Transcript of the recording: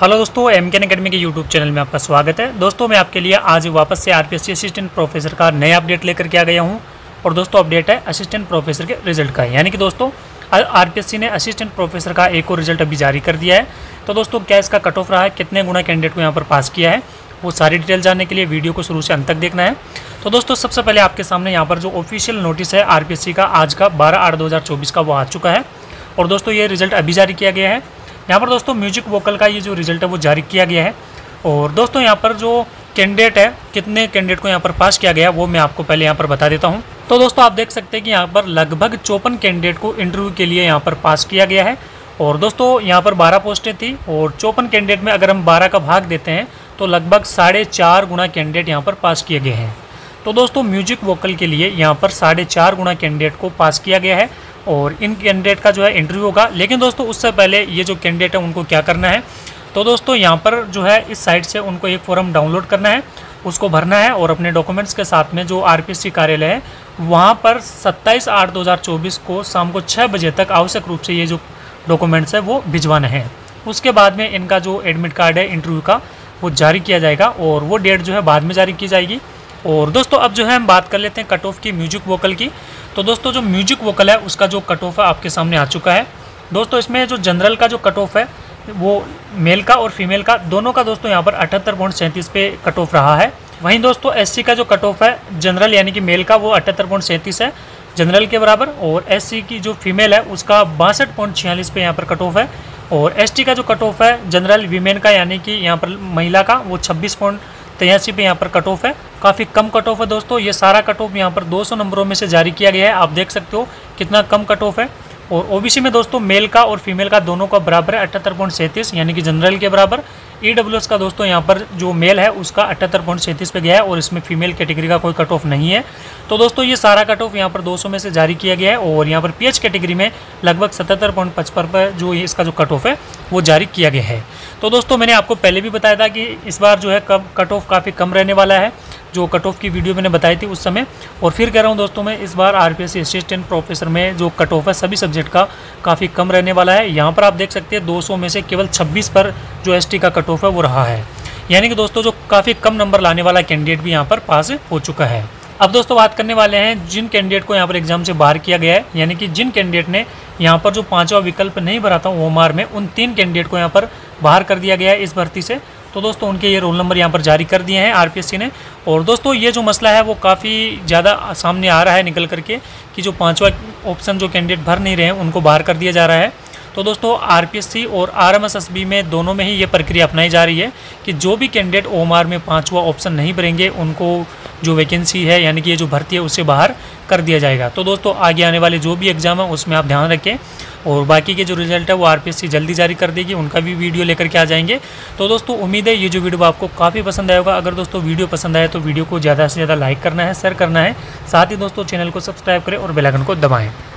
Hello दोस्तों, MKN academy के YouTube channel में आपका स्वागत है। दोस्तों मैं आपके लिए आज वापस से आरपीएससी असिस्टेंट प्रोफेसर का नया अपडेट लेकर के आ गया हूं। और दोस्तों अपडेट है असिस्टेंट प्रोफेसर के रिजल्ट का, यानी कि दोस्तों आरपीएससी ने असिस्टेंट प्रोफेसर का एक और रिजल्ट अभी जारी कर दिया है। तो दोस्तों क्या इसका कट ऑफ रहा है, कितने गुना कैंडिडेट को यहाँ पर पास किया है, वो सारी डिटेल जानने के लिए वीडियो को शुरू से अंत तक देखना है। तो दोस्तों सबसे पहले आपके सामने यहाँ पर जो ऑफिशियल नोटिस है आरपीएससी का आज का 12/8/2024 का वो आ चुका है। और दोस्तों ये रिजल्ट अभी जारी किया गया है। यहाँ पर दोस्तों म्यूजिक वोकल का ये जो रिजल्ट है वो जारी किया गया है। और दोस्तों यहाँ पर जो कैंडिडेट है, कितने कैंडिडेट को यहाँ पर पास किया गया है वो मैं आपको पहले यहाँ पर बता देता हूँ। तो दोस्तों आप देख सकते हैं कि यहाँ पर लगभग 54 कैंडिडेट को इंटरव्यू के लिए यहाँ पर पास किया गया है। और दोस्तों यहाँ पर 12 पोस्टें थी और 54 कैंडिडेट में अगर हम 12 का भाग देते हैं तो लगभग 4.5 गुना कैंडिडेट यहाँ पर पास किए गए हैं। तो दोस्तों म्यूजिक वोकल के लिए यहाँ पर 4.5 गुना कैंडिडेट को पास किया गया है और इन कैंडिडेट का जो है इंटरव्यू होगा। लेकिन दोस्तों उससे पहले ये जो कैंडिडेट है उनको क्या करना है, तो दोस्तों यहाँ पर जो है इस साइट से उनको एक फॉर्म डाउनलोड करना है, उसको भरना है और अपने डॉक्यूमेंट्स के साथ में जो आरपीएससी कार्यालय है वहाँ पर 27/8/2024 को शाम को 6 बजे तक आवश्यक रूप से ये जो डॉक्यूमेंट्स है वो भिजवाना है। उसके बाद में इनका जो एडमिट कार्ड है इंटरव्यू का वो जारी किया जाएगा और वो डेट जो है बाद में जारी की जाएगी। और दोस्तों अब जो है हम बात कर लेते हैं कट ऑफ की म्यूजिक वोकल की। तो दोस्तों जो म्यूजिक वोकल है उसका जो कट ऑफ है आपके सामने आ चुका है। दोस्तों इसमें जो जनरल का जो कट ऑफ है वो मेल का और फीमेल का दोनों का दोस्तों यहाँ पर 78.37 पे कट ऑफ रहा है। वहीं दोस्तों एससी का जो कट ऑफ है जनरल यानी कि मेल का वो 78.37 है जनरल के बराबर, और एससी की जो फीमेल है उसका 62.46 पे यहाँ पर कट ऑफ है। और एसटी का जो कट ऑफ है जनरल वीमेन का यानी कि यहाँ पर महिला का वो 26.83 पे यहाँ पर कट ऑफ है। काफ़ी कम कट ऑफ है दोस्तों। ये सारा कट ऑफ यहाँ पर 200 नंबरों में से जारी किया गया है। आप देख सकते हो कितना कम कट ऑफ है। और ओबीसी में दोस्तों मेल का और फीमेल का दोनों का बराबर है 78.37 यानी कि जनरल के बराबर। ईडब्ल्यूएस का दोस्तों यहाँ पर जो मेल है उसका 78.37 पे गया है और इसमें फीमेल कैटेगरी का कोई कट ऑफ नहीं है। तो दोस्तों ये सारा कट ऑफ यहाँ पर 200 में से जारी किया गया है। और यहाँ पर पीएच कैटेगरी में लगभग 77.55 पर जो इसका जो कट ऑफ है वो जारी किया गया है। तो दोस्तों मैंने आपको पहले भी बताया था कि इस बार जो है कट ऑफ काफ़ी कम रहने वाला है, जो कट ऑफ की वीडियो मैंने बताई थी उस समय। और फिर कह रहा हूँ दोस्तों मैं इस बार आरपीएससी असिस्टेंट प्रोफेसर में जो कट ऑफ है सभी सब्जेक्ट का काफ़ी कम रहने वाला है। यहाँ पर आप देख सकते हैं 200 में से केवल 26 पर जो एसटी का कट ऑफ है वो रहा है, यानी कि दोस्तों जो काफ़ी कम नंबर लाने वाला कैंडिडेट भी यहाँ पर पास हो चुका है। अब दोस्तों बात करने वाले हैं जिन कैंडिडेट को यहाँ पर एग्जाम से बाहर किया गया है, यानी कि जिन कैंडिडेट ने यहाँ पर जो 5वां विकल्प नहीं भरा था ओएमआर में, उन 3 कैंडिडेट को यहाँ पर बाहर कर दिया गया है इस भर्ती से। तो दोस्तों उनके ये रोल नंबर यहाँ पर जारी कर दिए हैं आरपीएससी ने। और दोस्तों ये जो मसला है वो काफ़ी ज़्यादा सामने आ रहा है निकल करके कि जो 5वां ऑप्शन जो कैंडिडेट भर नहीं रहे हैं उनको बाहर कर दिया जा रहा है। तो दोस्तों आरपीएससी और आरएमएसएसबी में दोनों में ही ये प्रक्रिया अपनाई जा रही है कि जो भी कैंडिडेट ओएमआर में 5वां ऑप्शन नहीं भरेंगे उनको जो वैकेंसी है यानी कि ये जो भर्ती है उससे बाहर कर दिया जाएगा। तो दोस्तों आगे आने वाले जो भी एग्ज़ाम है उसमें आप ध्यान रखें। और बाकी के जो रिजल्ट है वो आरपीएससी जल्दी जारी कर देगी, उनका भी वीडियो लेकर के आ जाएंगे। तो दोस्तों उम्मीद है ये जो वीडियो आपको काफ़ी पसंद आएगा। अगर दोस्तों वीडियो पसंद आए तो वीडियो को ज़्यादा से ज़्यादा लाइक करना है, शेयर करना है, साथ ही दोस्तों चैनल को सब्सक्राइब करें और बेल आइकन को दबाएं।